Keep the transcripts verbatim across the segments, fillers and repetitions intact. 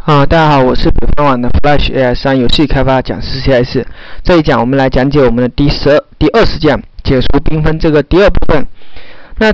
啊，大家好，我是北方网的 Flash A I 三游戏开发讲师 C S。这一讲我们来讲解我们的第十二、第二十讲解除缤纷这个第二部分。那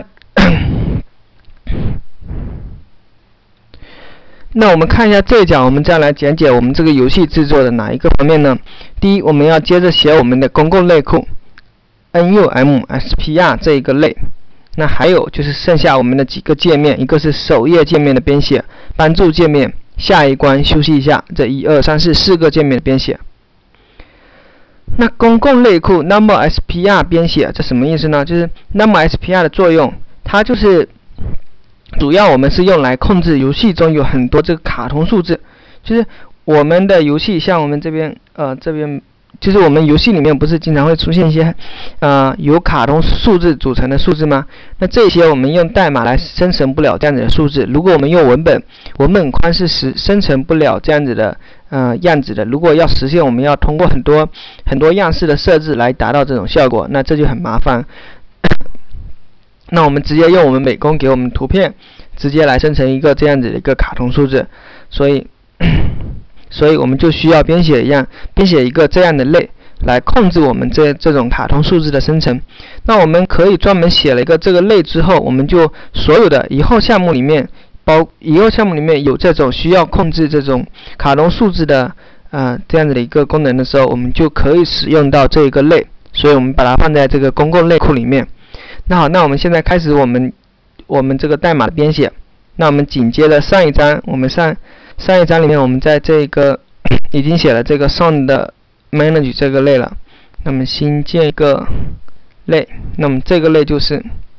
那我们看一下这一讲，我们再来讲解我们这个游戏制作的哪一个方面呢？第一，我们要接着写我们的公共类库 N U M S P R 这一个类。那还有就是剩下我们的几个界面，一个是首页界面的编写，帮助界面。下一关休息一下，这一二三四四个界面的编写。那公共类库 number S P R 编写，这什么意思呢？就是 number S P R 的作用，它就是主要我们是用来控制游戏中有很多这个卡通数字，就是我们的游戏像我们这边呃这边。就是我们游戏里面不是经常会出现一些，呃，由卡通数字组成的数字吗？那这些我们用代码来生成不了这样子的数字。如果我们用文本，文本框是实生成不了这样子的，呃，样子的。如果要实现，我们要通过很多很多样式的设置来达到这种效果，那这就很麻烦。那我们直接用我们美工给我们图片，直接来生成一个这样子的一个卡通数字，所以。所以我们就需要编写一样，编写一个这样的类来控制我们这这种卡通数字的生成。那我们可以专门写了一个这个类之后，我们就所有的以后项目里面，包以后项目里面有这种需要控制这种卡通数字的呃这样子的一个功能的时候，我们就可以使用到这一个类。所以我们把它放在这个公共类库里面。那好，那我们现在开始我们我们这个代码的编写。那我们紧接着上一章，我们上。上一章里面，我们在这个已经写了这个 sound 的 manage 这个类了。那么新建一个类，那么这个类就是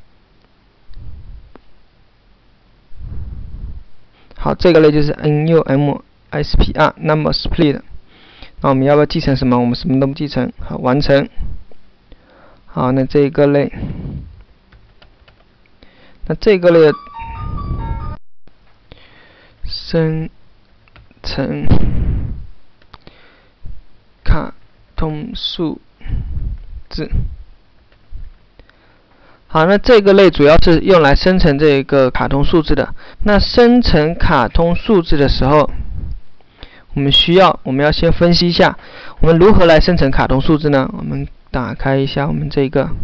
好，这个类就是 N U M S P R number split。那我们要不要继承什么？我们什么都不继承。好，完成。好，那这个类，那这个类生成卡通数字。好，那这个类主要是用来生成这个卡通数字的。那生成卡通数字的时候，我们需要我们要先分析一下，我们如何来生成卡通数字呢？我们打开一下我们这个。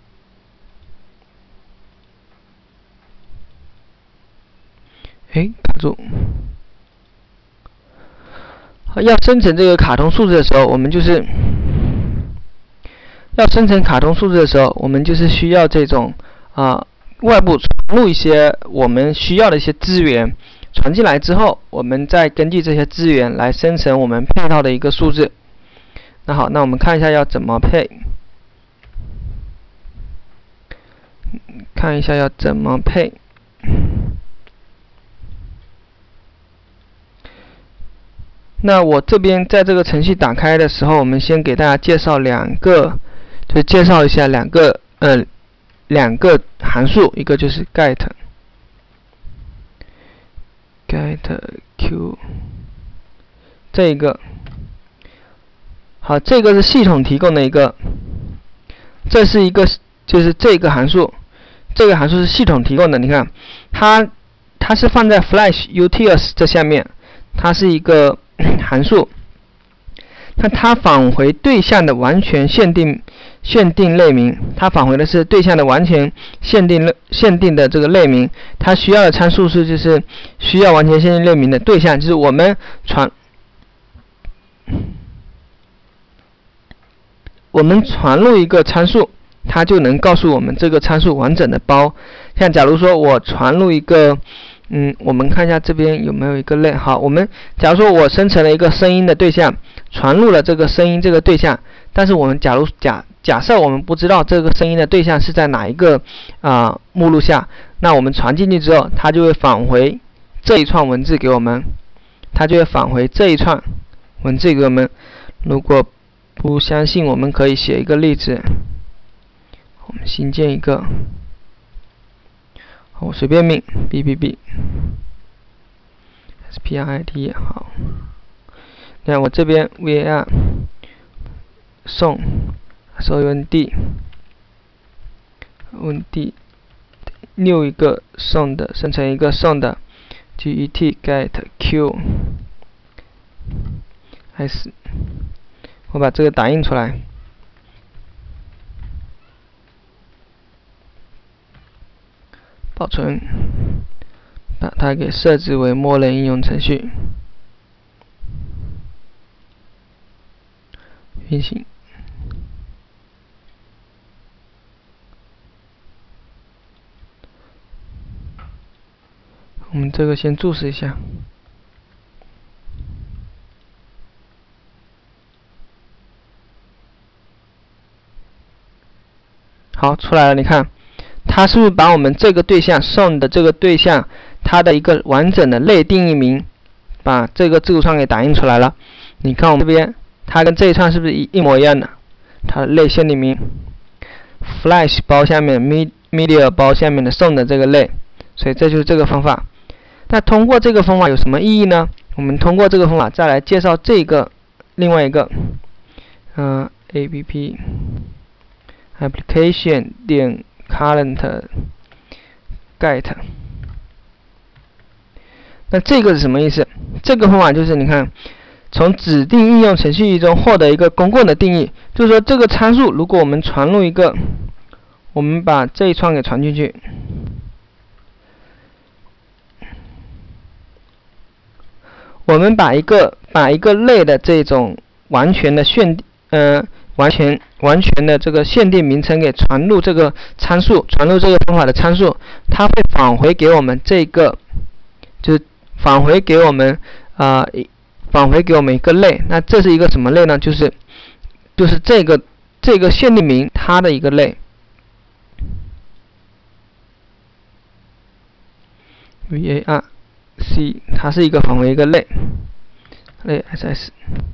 诶，卡住。要生成这个卡通数字的时候，我们就是要生成卡通数字的时候，我们就是需要这种啊、呃、外部传入一些我们需要的一些资源，传进来之后，我们再根据这些资源来生成我们配套的一个数字。那好，那我们看一下要怎么配，看一下要怎么配。那我这边在这个程序打开的时候，我们先给大家介绍两个，就介绍一下两个呃两个函数，一个就是 get get q 这一个，好，这个是系统提供的一个，这是一个就是这个函数，这个函数是系统提供的，你看它它是放在 Flash utils 这下面，它是一个函数，那它返回对象的完全限定限定类名，它返回的是对象的完全限定限定的这个类名，它需要的参数是就是需要完全限定类名的对象，就是我们传我们传入一个参数，它就能告诉我们这个参数完整的包。像假如说我传入一个嗯，我们看一下这边有没有一个类。好，我们假如说我生成了一个声音的对象，传入了这个声音这个对象，但是我们假如假假设我们不知道这个声音的对象是在哪一个啊、呃、目录下，那我们传进去之后，它就会返回这一串文字给我们，它就会返回这一串文字给我们。如果不相信，我们可以写一个例子，我们新建一个。我随便命 b b b s p r i t 好，你看我这边 var 送 sound 问 d 六一个送的生成一个送的 get get q S， 我把这个打印出来，保存，把它给设置为默认应用程序，运行。我们这个先注释一下。好，出来了，你看，它是不是把我们这个对象送的这个对象，它的一个完整的类定义名，把这个字符串给打印出来了？你看我们这边，它跟这一串是不是一一模一样的？它的类限定名 ，Flash 包下面 Media 包下面的送的这个类，所以这就是这个方法。那通过这个方法有什么意义呢？我们通过这个方法再来介绍这个另外一个，嗯、呃、，app application 点 current get。那这个是什么意思？这个方法就是你看，从指定应用程序中获得一个公共的定义，就是说这个参数如果我们传入一个，我们把这一串给传进去。我们把一个把一个类的这种完全的限呃完全完全的这个限定名称给传入这个参数，传入这个方法的参数，它会返回给我们这个，就是返回给我们啊、呃、返回给我们一个类。那这是一个什么类呢？就是就是这个这个限定名它的一个类。var C 它是一个返回一个类，类 ss。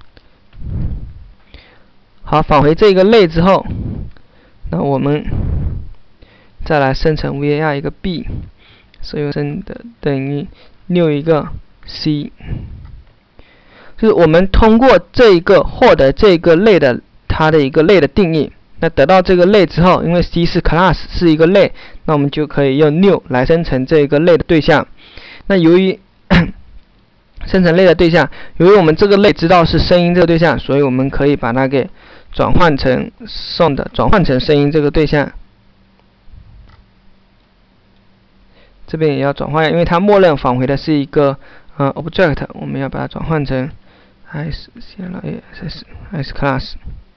好，返回这个类之后，那我们再来生成 var 一个 b， 所以生的等于六一个 c， 就是我们通过这一个获得这个类的它的一个类的定义。那得到这个类之后，因为 c 是 class 是一个类，那我们就可以用六来生成这个类的对象。那由于生成类的对象，由于我们这个类知道是声音这个对象，所以我们可以把它给转换成送的，转换成声音这个对象。这边也要转换，因为它默认返回的是一个呃 object， 我们要把它转换成 s c l a s s s class。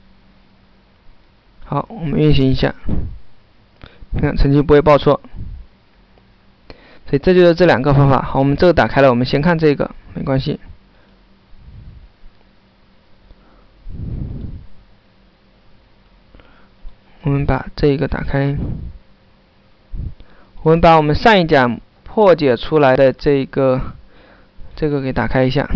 好，我们运行一下，你看成绩不会报错。所以这就是这两个方法。好，我们这个打开了，我们先看这个，没关系。我们把这个打开，我们把我们上一讲破解出来的这个这个给打开一下。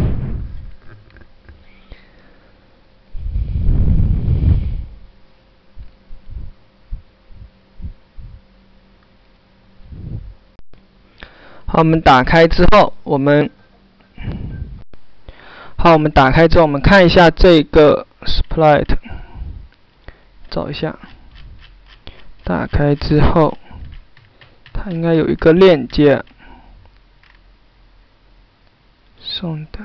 好，我们打开之后，我们好，我们打开之后，我们看一下这个 Sprite， 找一下。打开之后，它应该有一个链接，送的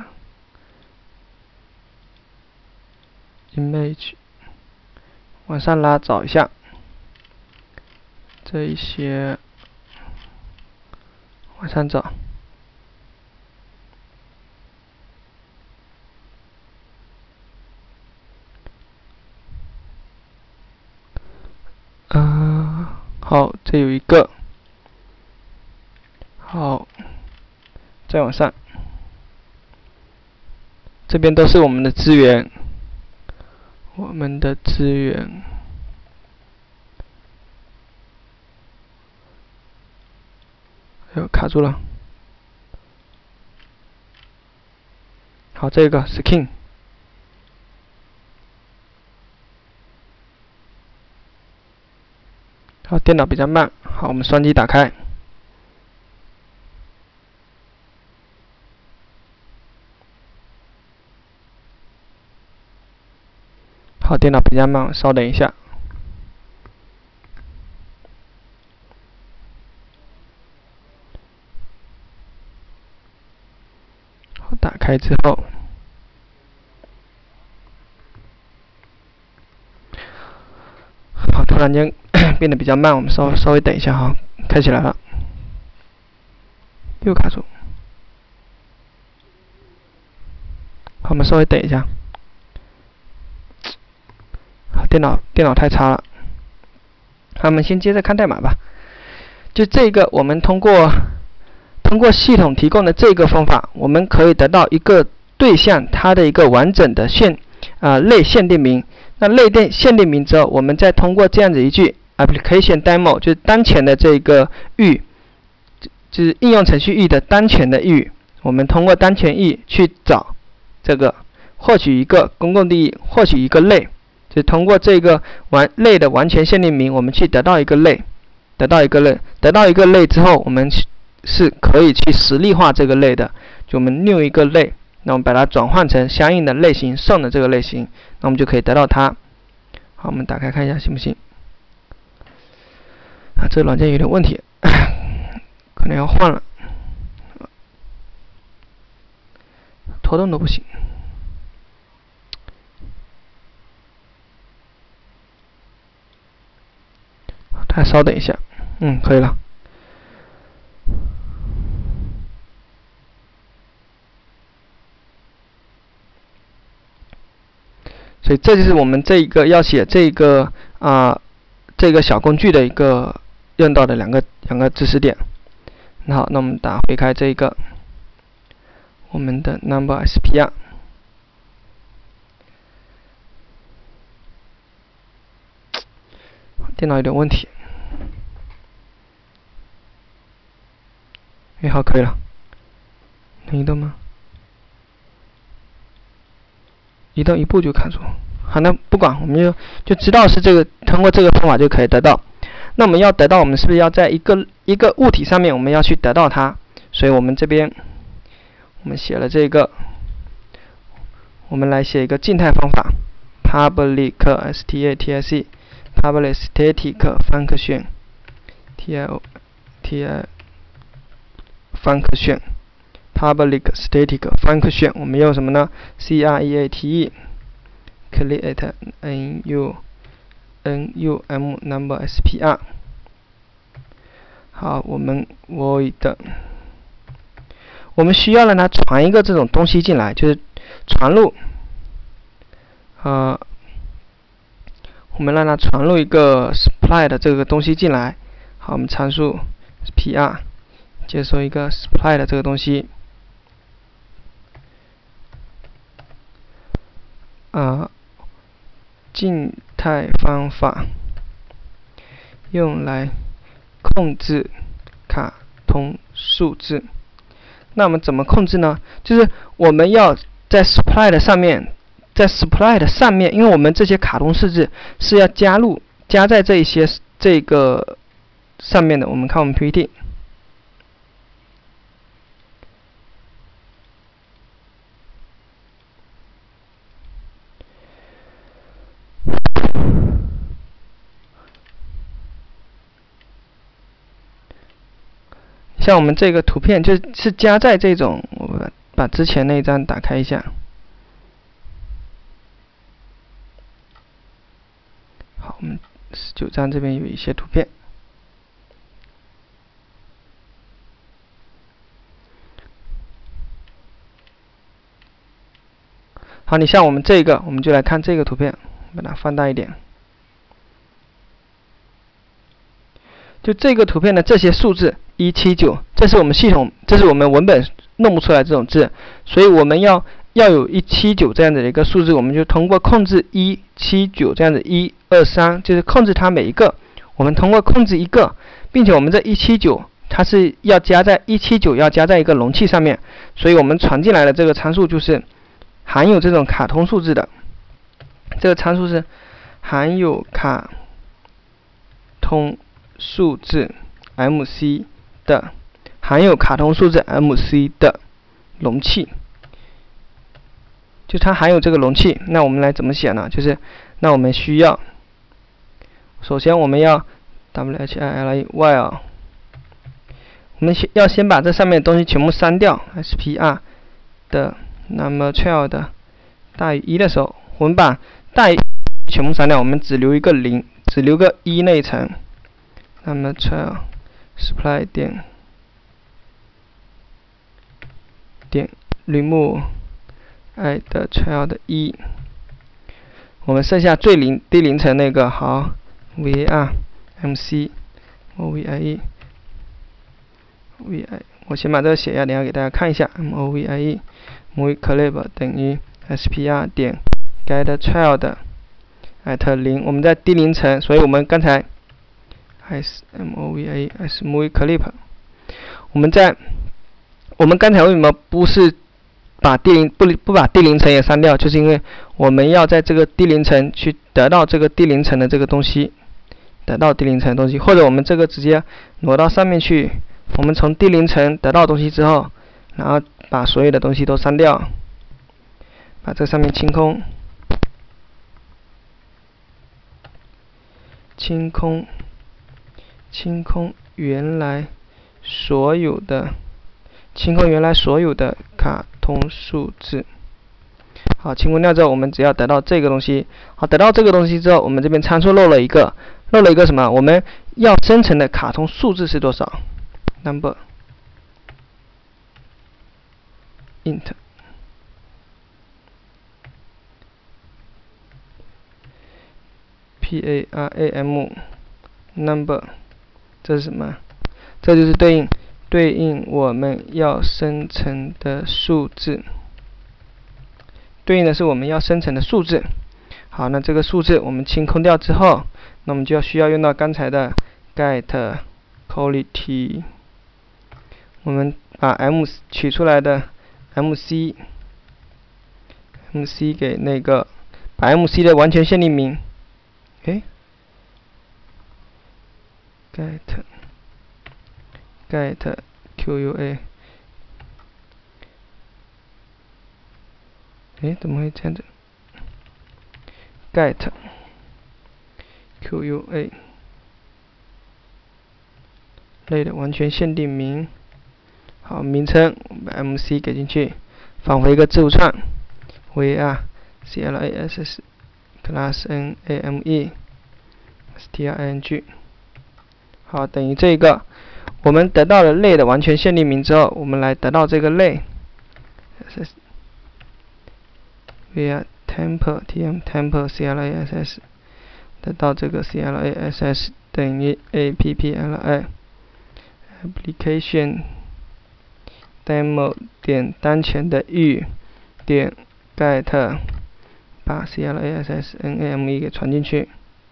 image， 往上拉找一下，这一些。往上找，呃，好，这有一个，好，再往上，这边都是我们的资源，我们的资源。哎呦，卡住了。好，这个 skin。好，电脑比较慢。好，我们双击打开。好，电脑比较慢，稍等一下。打开之后， 软件变得比较慢，我们稍稍微等一下哈，开起来了，又卡住。好，我们稍微等一下。好，电脑电脑太差了。好，我们先接着看代码吧。就这个，我们通过通过系统提供的这个方法，我们可以得到一个对象它的一个完整的限啊、呃、类限定名。那类定限定名之后，我们再通过这样子一句 application demo， 就是当前的这个域，就是应用程序域的当前的域，我们通过当前域去找这个获取一个公共定义，获取一个类，就通过这个完类的完全限定名，我们去得到一个类，得到一个类，得到一个类之后，我们是可以去实例化这个类的，就我们 new 一个类。那我们把它转换成相应的类型送的这个类型，那我们就可以得到它。好，我们打开看一下行不行？啊，这个软件有点问题，可能要换了，拖动都不行。大家稍等一下，嗯，可以了。所以这就是我们这一个要写这个啊、呃、这个小工具的一个用到的两个两个知识点。好，那我们打回开这一个我们的 number S P R。电脑有点问题。哎，好，可以了。能移动吗？移动一步就卡住。好，那不管，我们就就知道是这个，通过这个方法就可以得到。那我们要得到，我们是不是要在一个一个物体上面，我们要去得到它？所以我们这边我们写了这个，我们来写一个静态方法 ，public static public static function t l t l function public static function， 我们用什么呢 ？create create n u n u m number S P R。好，我们 void， 我们需要让它传一个这种东西进来，就是传入，呃，我们让它传入一个 supply 的这个东西进来。好，我们参数 P R 接收一个 supply 的这个东西。啊，静态方法用来控制卡通数字。那我们怎么控制呢？就是我们要在 supply 的上面，在 supply 的上面，因为我们这些卡通数字是要加入加在这一些这个上面的。我们看我们 P P T。像我们这个图片就是加在这种，我把把之前那一张打开一下。好，我们十九张这边有一些图片。好，你像我们这个，我们就来看这个图片，把它放大一点。就这个图片的这些数字一七九，这是我们系统，这是我们文本弄不出来这种字，所以我们要要有一七九这样的一个数字，我们就通过控制一七九这样子一二三，就是控制它每一个，我们通过控制一个，并且我们这一七九它是要加在一七九要加在一个容器上面，所以我们传进来的这个参数就是含有这种卡通数字的，这个参数是含有卡通数字 M C 的含有卡通数字 M C 的容器，就它含有这个容器。那我们来怎么写呢？就是那我们需要，首先我们要 W H I L E while， 我们先要先把这上面的东西全部删掉 ，S P R 的 number child 大于一的时候，我们把大于全部删掉，我们只留一个零， 只留个一内层，那么 child supply 点点 remove add child 一，我们剩下最零低零层那个好 var mc movie vi， 我先把这个写一下，等一下给大家看一下 movie movie clip 等于 spr 点 get child at 零，我们在低零层，所以我们刚才 s movie s movie clip， 我们在我们刚才为什么不是把低零不不把低零层也删掉，就是因为我们要在这个低零层去得到这个低零层的这个东西，得到低零层的东西，或者我们这个直接挪到上面去，我们从低零层得到东西之后，然后把所有的东西都删掉，把这上面清空，清空，清空原来所有的。清空原来所有的卡通数字。好，清空掉之后，我们只要得到这个东西。好，得到这个东西之后，我们这边参数漏了一个，漏了一个什么？我们要生成的卡通数字是多少 ？number int param number， 这是什么？这就是对应。对应我们要生成的数字，对应的是我们要生成的数字。好，那这个数字我们清空掉之后，那我们就要需要用到刚才的 get quality， 我们把 m 取出来的 mc mc 给那个把 mc 的完全限定名，诶 get get Q U A， 诶，怎么会这样子 ？get Q U A 类的完全限定名，好，名称把 M C 给进去，返回一个字符串 var class class name string， 好，等于这个。我们得到了类的完全限定名之后，我们来得到这个类 ，via temp tm temp class， 得到这个 class 等于 appli application demo 点当前的域点 get， 把 class name 给传进去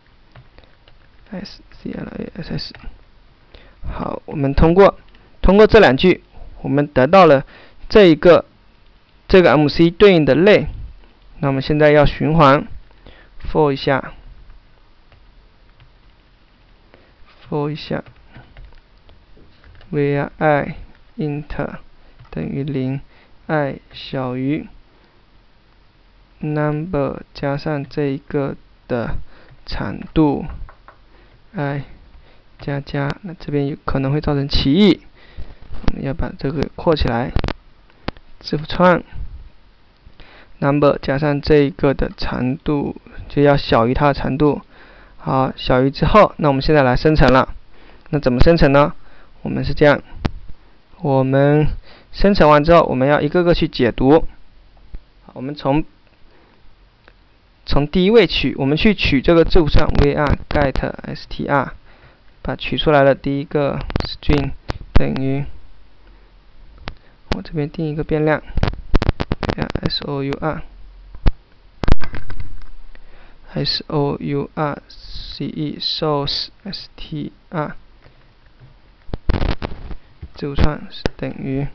，class。好，我们通过通过这两句，我们得到了这一个这个 M C 对应的类。那我们现在要循环 for 一下 ，for 一下 ，where I int 等于零 ，i 小于 number 加上这一个的长度 i。加加，那这边有可能会造成歧义，我们要把这个扩起来，字符串 number 加上这个的长度就要小于它的长度。好，小于之后，那我们现在来生成了。那怎么生成呢？我们是这样，我们生成完之后，我们要一个个去解读。我们从从第一位取，我们去取这个字符串 var get str。把取出来的第一个 string 等于，我这边定一个变量 ，sour sour ce source str 字符串等于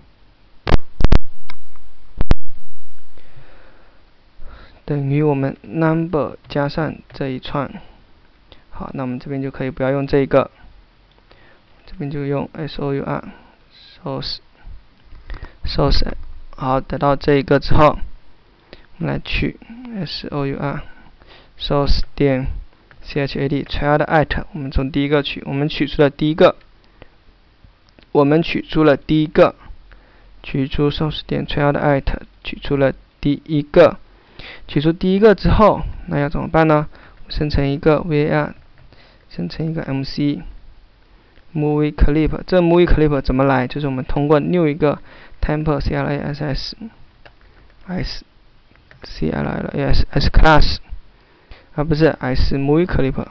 等于我们 number 加上这一串。好，那我们这边就可以不要用这一个。这边就用 sour source source， 好，得到这一个之后，我们来取 sour source 点 chad child at， 我们从第一个取，我们取出了第一个，我们取出了第一个，取出 source 点 child at， 取出了第一个，取出第一个之后，那要怎么办呢？生成一个 var 生成一个 M C movie clip。这 movie clip 怎么来？就是我们通过 new 一个 temp c l a s s s c l a s s class， 而不是 s movie clip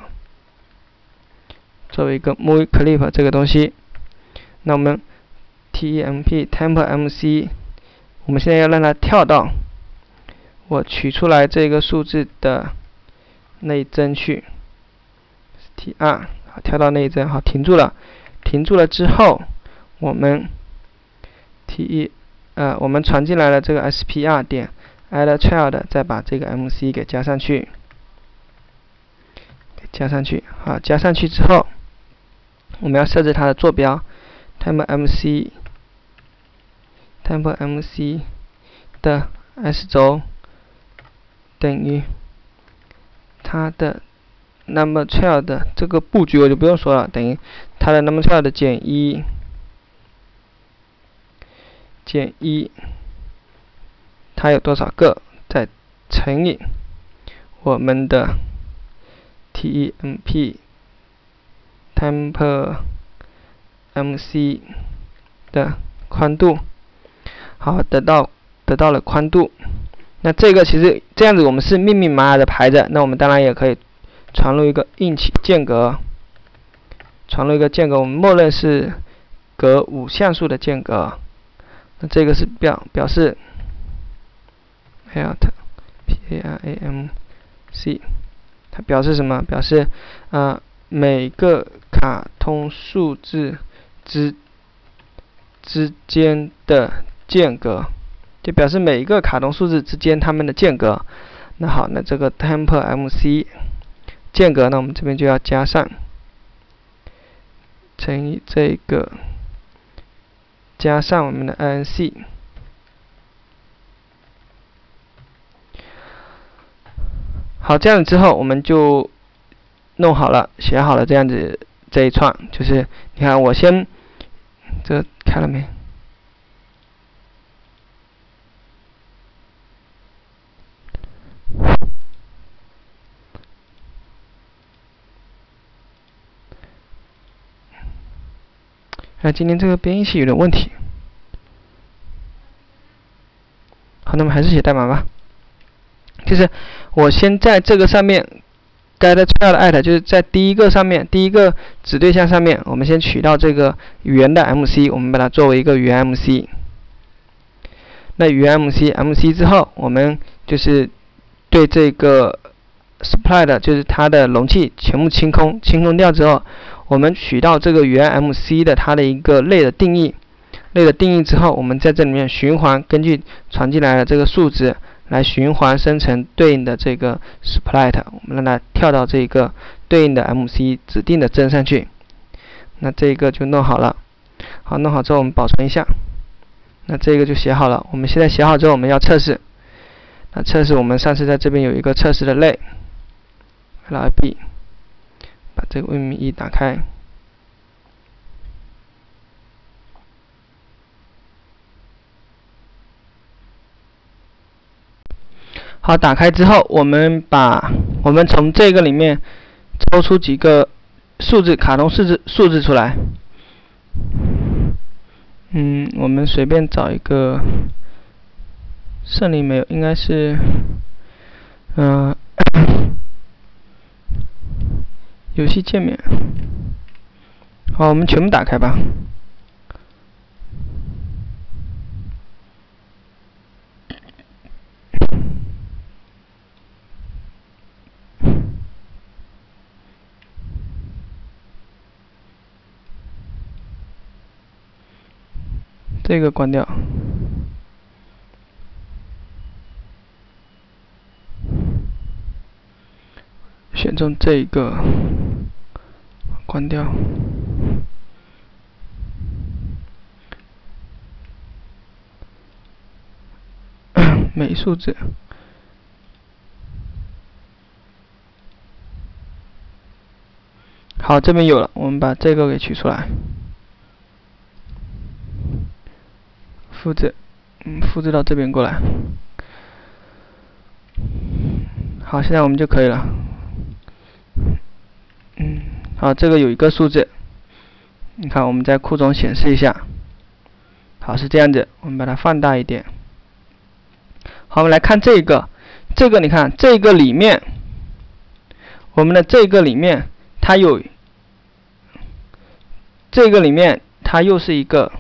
作为一个 movie clip 这个东西。那我们 temp temp M C， 我们现在要让它跳到我取出来这个数字的内帧去 ，str 好，跳到内帧，好，停住了，停住了之后，我们 te 呃，我们传进来了这个 spr 点 add child， 再把这个 M C 给加上去，给加上去，好，加上去之后，我们要设置它的坐标 ，temp M C temp M C 的 s 轴等于它的 number child 的这个布局我就不用说了，等于它的 number child 减一减一，它有多少个，再乘以我们的 temp temp M C 的宽度，好，得到得到了宽度。那这个其实这样子我们是密密麻麻的排着，那我们当然也可以传入一个 int 间隔，传入一个间隔，我们默认是隔五像素的间隔。那这个是表表示 alt p a r a m c， 它表示什么？表示呃每个卡通数字之之间的间隔。就表示每一个卡通数字之间它们的间隔。那好，那这个 temp M C 间隔呢，我们这边就要加上乘以这个加上我们的 I N C。好，这样子之后我们就弄好了，写好了这样子这一串，就是你看我先这开了没？啊，今天这个编译器有点问题。好，那么还是写代码吧。就是我先在这个上面 get child at， 就是在第一个上面，第一个子对象上面，我们先取到这个原的 M C， 我们把它作为一个原 M C。那原 M C M C 之后，我们就是对这个 sprite 就是它的容器全部清空，清空掉之后，我们取到这个原 M C 的它的一个类的定义，类的定义之后，我们在这里面循环，根据传进来的这个数值来循环生成对应的这个 sprite， 我们让它跳到这个对应的 M C 指定的帧上去。那这个就弄好了。好，弄好之后我们保存一下。那这个就写好了。我们现在写好之后，我们要测试。那测试我们上次在这边有一个测试的类 ，lib， 把这个 vim 一打开。好，打开之后，我们把我们从这个里面抽出几个数字，卡通数字数字出来。嗯，我们随便找一个，胜利没有，应该是，嗯、呃，游戏界面。好，我们全部打开吧。这个关掉，选中这个关掉，美数字。好，这边有了，我们把这个给取出来。复制，嗯，复制到这边过来。好，现在我们就可以了。嗯， 好，这个有一个数字，你看我们在库中显示一下。好，是这样子，我们把它放大一点。好，我们来看这个，这个你看这个里面，我们的这个里面它有，这个里面它又是一个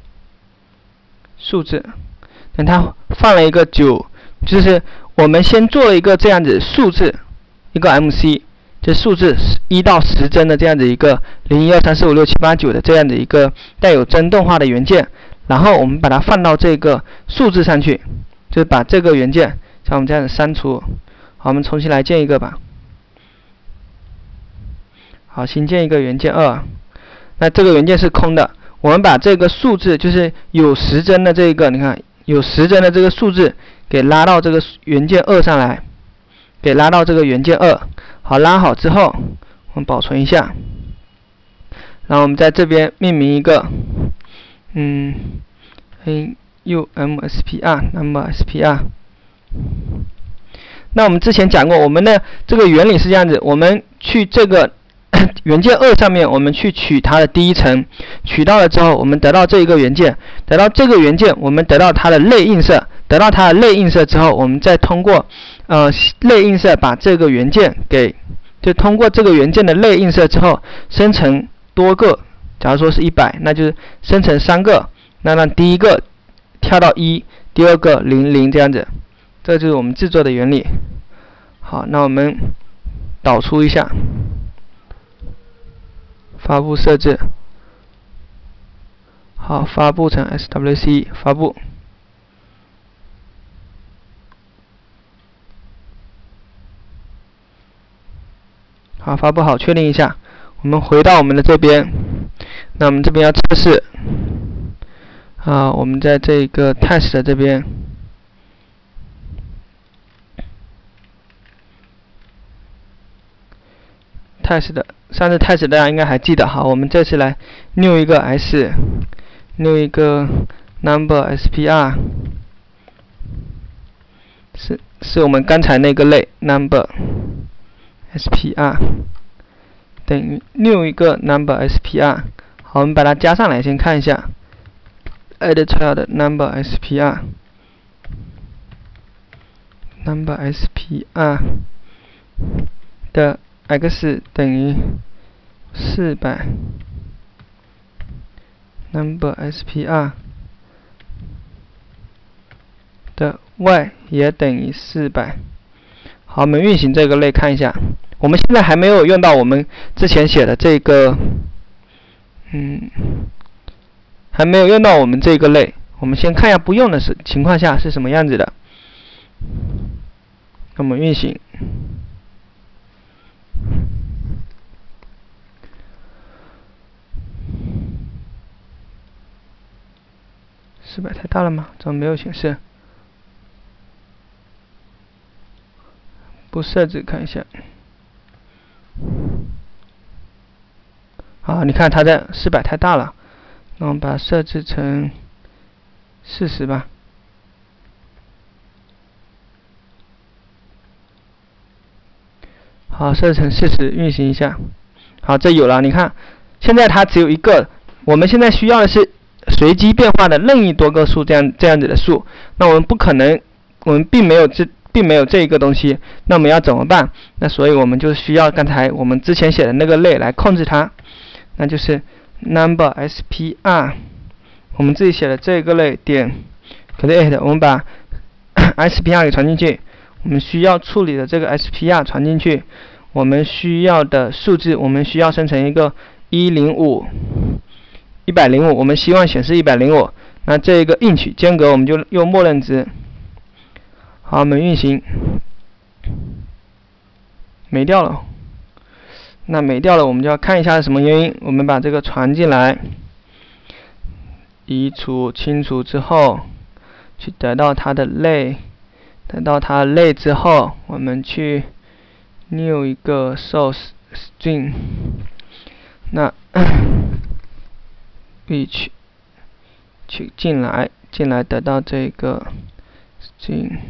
数字，等它放了一个九，就是我们先做了一个这样子数字，一个 M C， 这数字一到十帧的这样子一个零一二三四五六七八九的这样的一个带有帧动画的元件。然后我们把它放到这个数字上去，就是把这个元件像我们这样子删除。好，我们重新来建一个吧。好，新建一个元件二。那这个元件是空的，我们把这个数字就是有十帧的这个，你看有十帧的这个数字给拉到这个元件二上来，给拉到这个元件二。好，拉好之后，我们保存一下。然后我们在这边命名一个。嗯 ，N U M S P R number S P R。那我们之前讲过，我们的这个原理是这样子：我们去这个元件二上面，我们去取它的第一层，取到了之后，我们得到这一个元件，得到这个元件，我们得到它的类映射，得到它的类映射之后，我们再通过呃类映射把这个元件给，就通过这个元件的类映射之后，生成多个。假如说是一百，那就是生成三个，那让第一个跳到一，第二个零零这样子，这就是我们制作的原理。好，那我们导出一下，发布设置，好，发布成 S W C 发布。好，发布好，确定一下，我们回到我们的这边。那我们这边要测试，啊，我们在这个 test 这边 test 的，上次 test 大家应该还记得哈，我们这次来 new 一个 s，new 一个 number S P R， 是是我们刚才那个类 number S P R 等于 new 一个 number S P R。好，我们把它加上来，先看一下 add child number S P R number S P R 的 x 等于四百 number S P R 的 y 也等于四百。好，我们运行这个类看一下，我们现在还没有用到我们之前写的这个。嗯，还没有用到我们这个类，我们先看一下不用的是情况下是什么样子的。那么运行，四百太大了吗？怎么没有显示？不设置看一下。好，你看它的四百太大了，那我们把它设置成四十吧。好，设置成四十，运行一下。好，这有了，你看，现在它只有一个，我们现在需要的是随机变化的任意多个数，这样这样子的数。那我们不可能，我们并没有这并没有这一个东西，那我们要怎么办？那所以我们就需要刚才我们之前写的那个类来控制它。那就是 number S P R， 我们自己写的这个类点 create， 我们把 S P R 给传进去，我们需要处理的这个 S P R 传进去，我们需要的数字，我们需要生成一个一零五 一百零五，我们希望显示一百零五，那这个 int 间隔我们就用默认值。好，我们运行，没掉了。那没掉了，我们就要看一下是什么原因。我们把这个传进来，移除、清除之后，去得到它的类，得到它的类之后，我们去 new 一个 source string， 那可取取进来，进来得到这个 string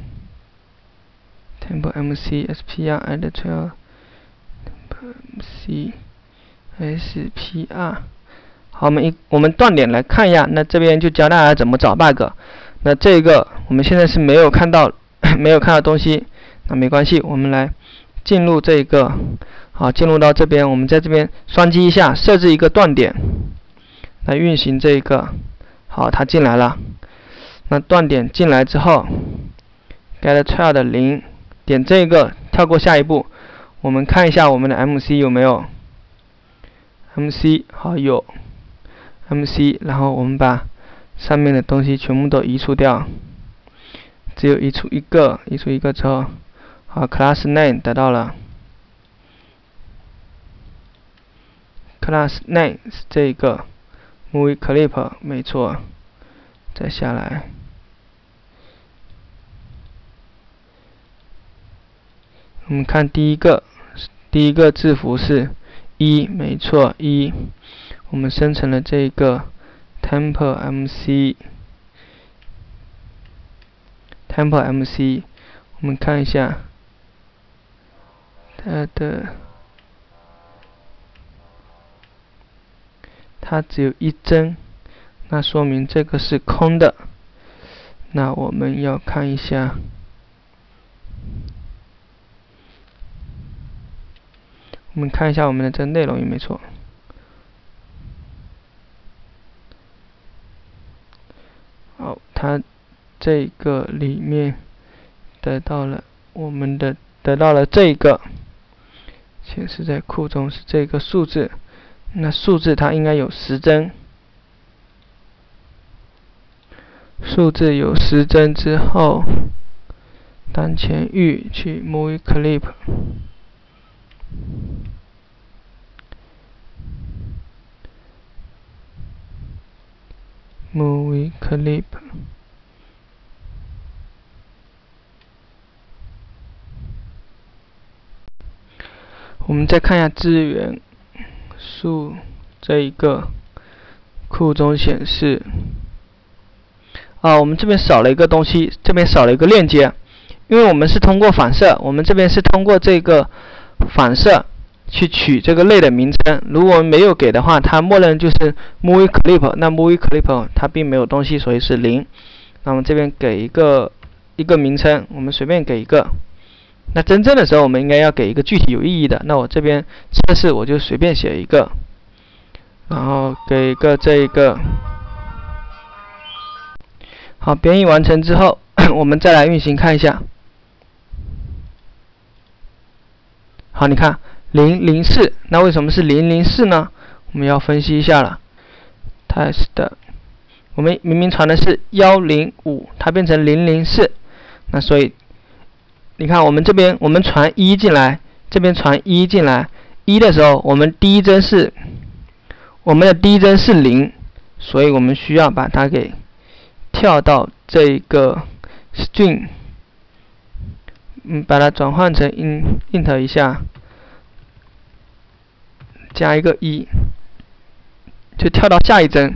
tempo mc spr add twelve。C S P R。好，我们一我们断点来看一下，那这边就教大家怎么找 bug。那这个我们现在是没有看到没有看到东西，那没关系，我们来进入这个，好，进入到这边，我们在这边双击一下，设置一个断点，来运行这个。好，它进来了。那断点进来之后 ，get child 零，点这个，跳过下一步，我们看一下我们的 M C 有没有 M C， 好有 M C， 然后我们把上面的东西全部都移除掉，只有移除一个，移除一个之后，好 ，class name 得到了 ，class name 是这个 movie clip， 没错，再下来，我们看第一个，第一个字符是一，没错，一，我们生成了这个 tempo M C。tempo M C， 我们看一下它的，它只有一帧，那说明这个是空的。那我们要看一下，我们看一下我们的这个内容有没有错。好，它这个里面得到了我们的得到了这个显示在库中是这个数字，那数字它应该有十帧，数字有十帧之后，当前域去 movie clip， movie clip。我们再看一下资源数这一个库中显示，啊，我们这边少了一个东西，这边少了一个链接，因为我们是通过反射，我们这边是通过这个反射去取这个类的名称。如果没有给的话，它默认就是 movie clip， 那 movie clip 它并没有东西，所以是零。那我们这边给一个一个名称，我们随便给一个。那真正的时候，我们应该要给一个具体有意义的。那我这边测试，我就随便写一个，然后给一个这一个。好，编译完成之后，我们再来运行看一下。好，你看零零四，那为什么是零零四呢？我们要分析一下了。test， 我们明明传的是一零五，它变成零零四，那所以。你看，我们这边我们传一进来，这边传一进来，一的时候，我们第一帧是我们的第一帧是零，所以我们需要把它给跳到这个 string， 嗯，把它转换成 int int 一下，加一个一，就跳到下一帧。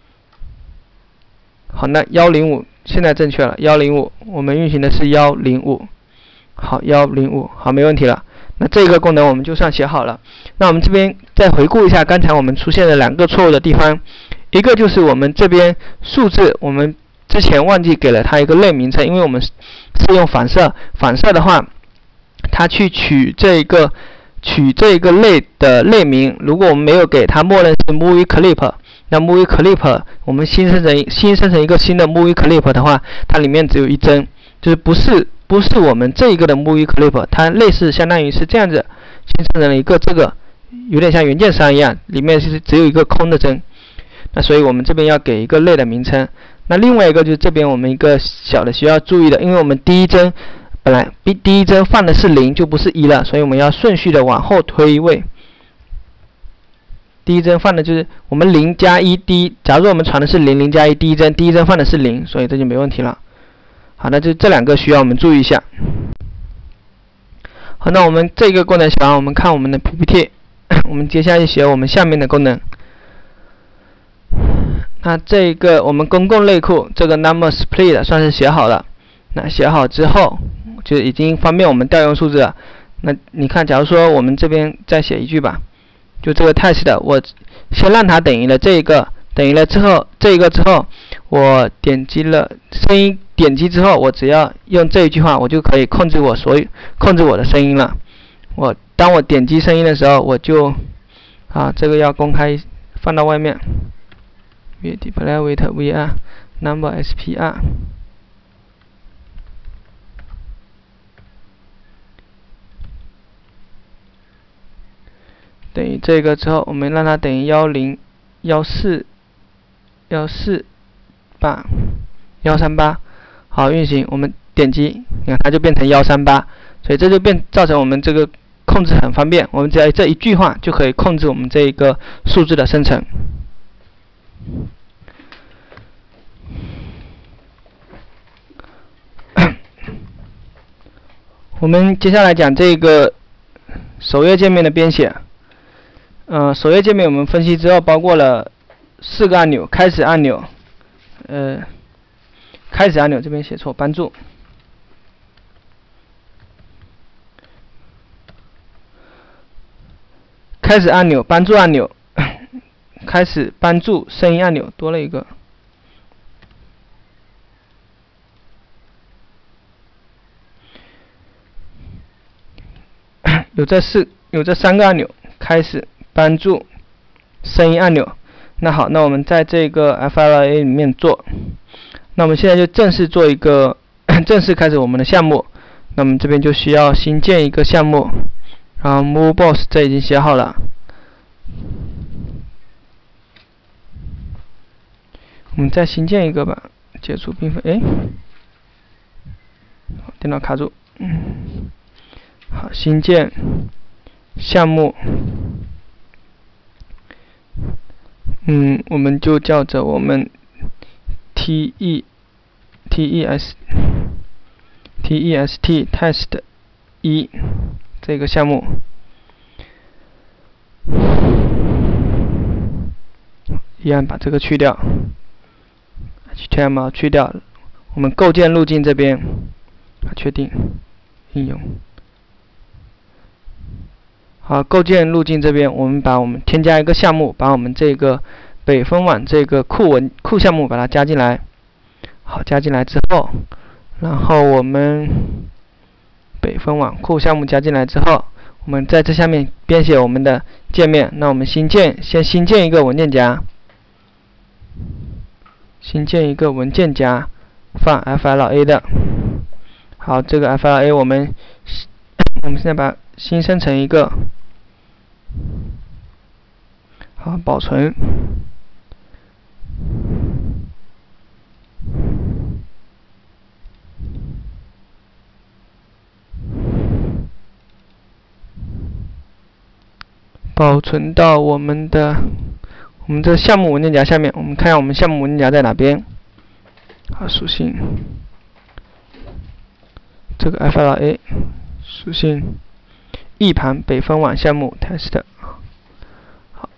好，那一零五现在正确了，一零五，我们运行的是一零五。好，一零五，好，没问题了。那这个功能我们就算写好了。那我们这边再回顾一下刚才我们出现的两个错误的地方，一个就是我们这边数字，我们之前忘记给了它一个类名称，因为我们是用反射，反射的话，它去取这个取这个类的类名，如果我们没有给它，默认是 movie clip， 那 movie clip 我们新生成新生成一个新的 movie clip 的话，它里面只有一帧，就是不是。不是我们这一个的 movie clip， 它类似相当于是这样子，形成了一个这个有点像元件商一样，里面是只有一个空的帧。那所以我们这边要给一个类的名称。那另外一个就是这边我们一个小的需要注意的，因为我们第一帧本来第第一帧放的是零，就不是一了，所以我们要顺序的往后推一位。第一帧放的就是我们零加一，第一，假如我们传的是零零加一，第一帧第一帧放的是零，所以这就没问题了。好，那就这两个需要我们注意一下。好，那我们这个功能写完，我们看我们的 P P T， 我们接下来写我们下面的功能。那这个我们公共类库这个 number split 算是写好了。那写好之后，就已经方便我们调用数字了。那你看，假如说我们这边再写一句吧， 就这个 test， 我先让它等于了这一个，等于了之后，这一个之后，我点击了声音，点击之后，我只要用这一句话，我就可以控制我所有控制我的声音了。我当我点击声音的时候，我就啊，这个要公开放到外面。display with vr number spr。等于这个之后，我们让它等于幺零幺四幺四八幺三八，好，运行，我们点击，你看它就变成幺三八，所以这就变造成我们这个控制很方便，我们只要这一句话就可以控制我们这一个数字的生成。我们接下来讲这个首页界面的编写。呃，首页界面我们分析之后，包括了四个按钮：开始按钮，呃，开始按钮这边写错，帮助。开始按钮、帮助按钮、开始帮助声音按钮多了一个。有这四有这三个按钮，开始、帮助、声音按钮。那好，那我们在这个 F L A 里面做。那我们现在就正式做一个正式开始我们的项目。那么这边就需要新建一个项目，然后 Move Boss 这已经写好了。我们再新建一个吧，解除并分。哎，电脑卡住。嗯。好，新建项目，嗯，我们就叫着我们 T E T E S T E S T test 一这个项目，一样把这个去掉 ，H T M L 去掉，我们构建路径这边，确定应用。好，构建路径这边，我们把我们添加一个项目，把我们这个北风网这个库文库项目把它加进来。好，加进来之后，然后我们北风网库项目加进来之后，我们在这下面编写我们的界面。那我们新建，先新建一个文件夹，新建一个文件夹，放 F L A 的。好，这个 F L A 我们我们现在把新生成一个。好，保存。保存到我们的我们这项目文件夹下面，我们看一下我们项目文件夹在哪边。好，属性，这个 F L A 属性。一盘北风网项目 test， 好，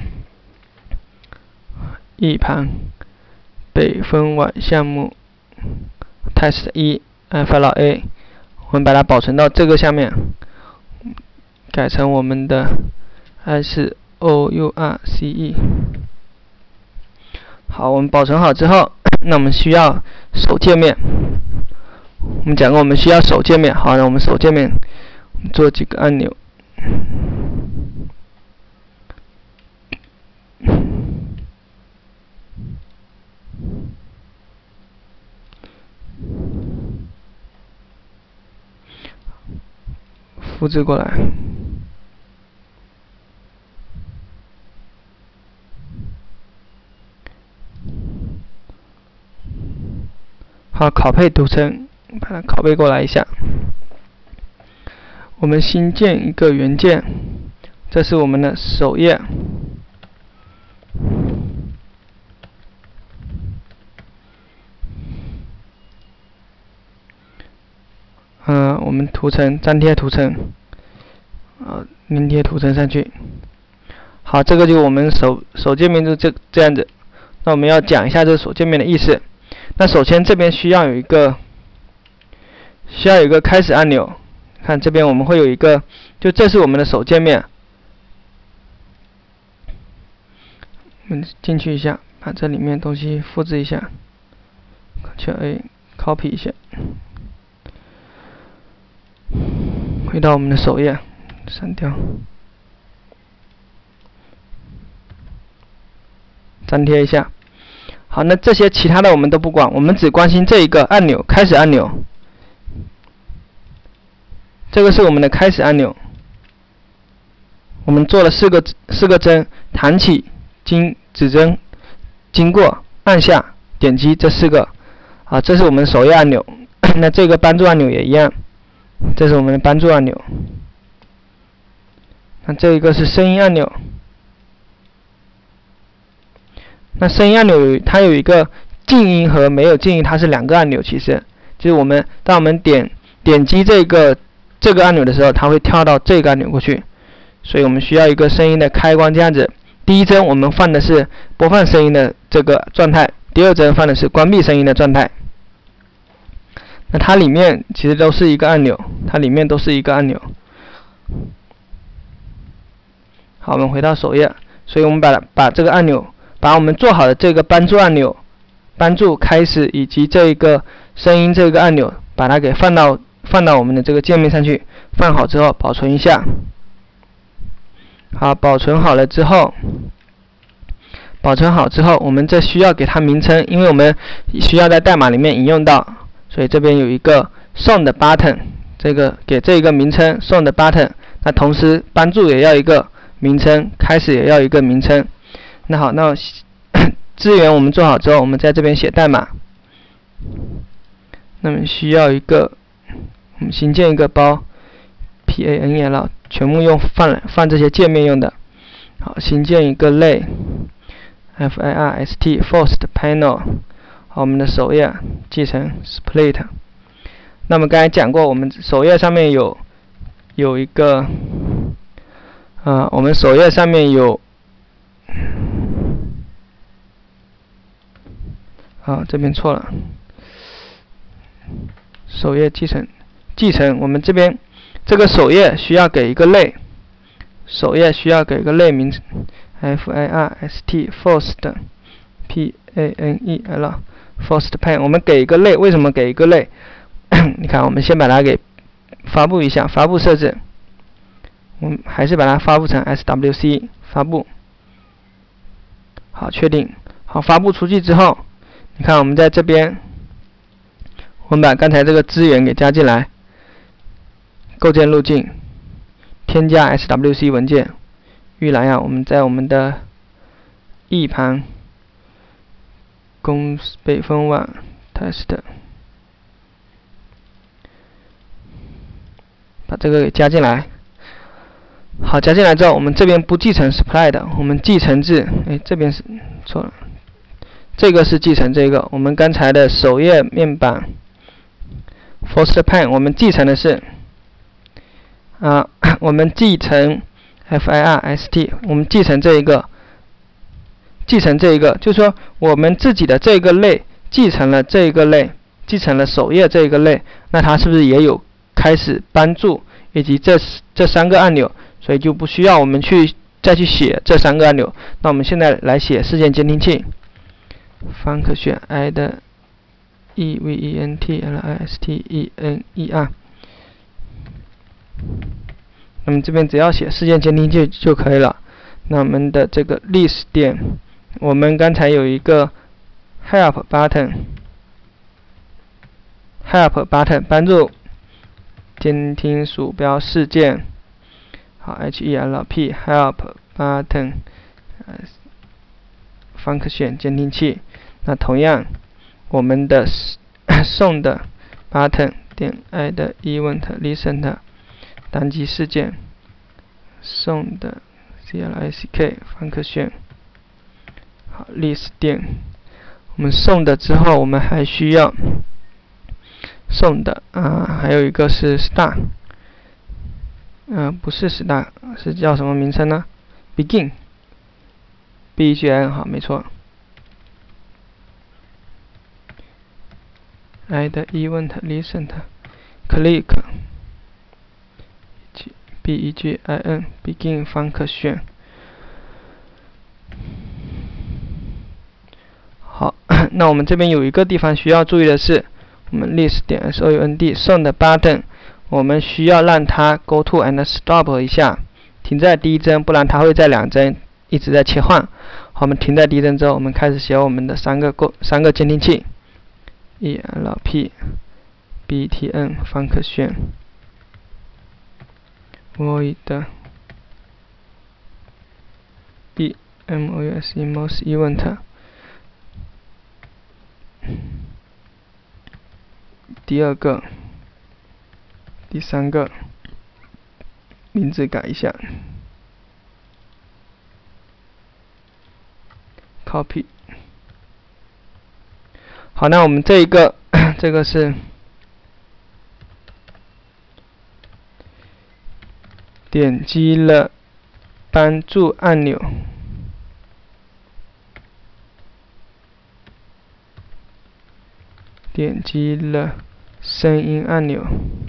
一盘北风网项目 test 一 F L A， 我们把它保存到这个下面，改成我们的 S O U R C E。好，我们保存好之后，那我们需要首界面。我们讲过我们需要首界面，好，那我们首界面。做几个按钮，复制过来。好，拷贝图层，把它拷贝过来一下。我们新建一个元件，这是我们的首页。嗯、呃，我们图层粘贴图层，啊，粘贴图层上去。好，这个就我们首首界面就这这样子。那我们要讲一下这个首界面的意思。那首先这边需要有一个需要有一个开始按钮。看这边我们会有一个，就这是我们的首界面。 我们进去一下，把这里面东西复制一下 ，Ctrl A copy 一下，回到我们的首页，删掉，粘贴一下。好，那这些其他的我们都不管，我们只关心这一个按钮，开始按钮。这个是我们的开始按钮，我们做了四个四个针，弹起、经指针、经过、按下、点击这四个，啊，这是我们首页按钮。那这个帮助按钮也一样，这是我们的帮助按钮。那这一个是声音按钮，那声音按钮有它有一个静音和没有静音，它是两个按钮，其实就是我们当我们点点击这个。这个按钮的时候，它会跳到这个按钮过去，所以我们需要一个声音的开关。这样子，第一帧我们放的是播放声音的这个状态，第二帧放的是关闭声音的状态。那它里面其实都是一个按钮，它里面都是一个按钮。好，我们回到首页，所以我们把把这个按钮，把我们做好的这个帮助按钮、帮助开始以及这一个声音这个按钮，把它给放到。放到我们的这个界面上去，放好之后保存一下。好，保存好了之后，保存好之后，我们这需要给它名称，因为我们需要在代码里面引用到，所以这边有一个送的 button， 这个给这一个名称送的 button。那同时帮助也要一个名称，开始也要一个名称。那好，那资源我们做好之后，我们在这边写代码。那么需要一个。我们新建一个包 ，panel 全部用放放这些界面用的。好，新建一个类 ，first first panel。好，我们的首页继承 split。那么刚才讲过，我们首页上面有有一个，啊、呃，我们首页上面有，好，这边错了，首页继承。继承，我们这边这个首页需要给一个类，首页需要给一个类名 ，first first p a n e l first pan， 我们给一个类，为什么给一个类？你看，我们先把它给发布一下，发布设置，我们还是把它发布成 S W C 发布，好，确定，好，发布出去之后，你看我们在这边，我们把刚才这个资源给加进来。构建路径，添加 S W C 文件，预览呀，我们在我们的 E 盘，公备份 one test， 把这个给加进来。好，加进来之后，我们这边不继承 supply 的，我们继承至，哎，这边是错了，这个是继承这个，我们刚才的首页面板 first pan， 我们继承的是。啊，我们继承 first， 我们继承这一个，继承这一个，就是说我们自己的这个类继承了这一个类，继承了首页这一个类，那它是不是也有开始帮助以及这这三个按钮？所以就不需要我们去再去写这三个按钮。那我们现在来写事件监听器 ，function add event listener。那么这边只要写事件监听器就可以了。那我们的这个 list 点，我们刚才有一个 help button，help button 帮助监听鼠标事件。好 ，help help button， 呃 ，function 监听器。那同样，我们的送的 button 点 add event listener。单击事件送的 click function， 好 list 点，我们送的之后，我们还需要送的啊，还有一个是 start， 嗯、呃，不是 start， 是叫什么名称呢 ？begin B G N 好，没错。add event listener click B E G I N begin function。 那我们这边有一个地方需要注意的是，我们 list 点 sound sound button， 我们需要让它 go to and stop 一下，停在第一帧，不然它会在两帧一直在切换。好，我们停在第一帧之后，我们开始写我们的三个构三个监听器 ，E L P B T N function void E M O U S most event。第二个，第三个，名字改一下 ，copy。好，那我们这一个，这个是点击了帮助按钮。点击了声音按钮，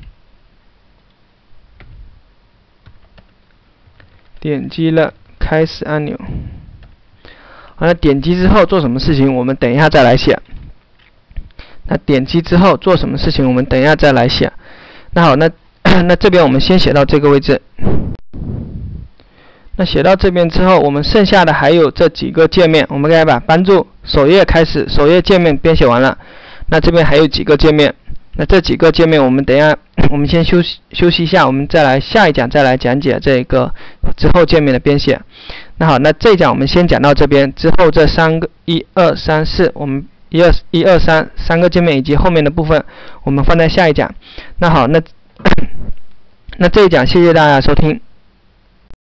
点击了开始按钮。好，那点击之后做什么事情？我们等一下再来写。那点击之后做什么事情？我们等一下再来写。那好，那那这边我们先写到这个位置。那写到这边之后，我们剩下的还有这几个界面，我们该把帮助首页开始首页界面编写完了。那这边还有几个界面，那这几个界面我们等一下，我们先休息休息一下，我们再来下一讲再来讲解这个之后界面的编写。那好，那这一讲我们先讲到这边，之后这三个一二三四，我们一二一二三三个界面以及后面的部分，我们放在下一讲。那好，那那这一讲谢谢大家收听。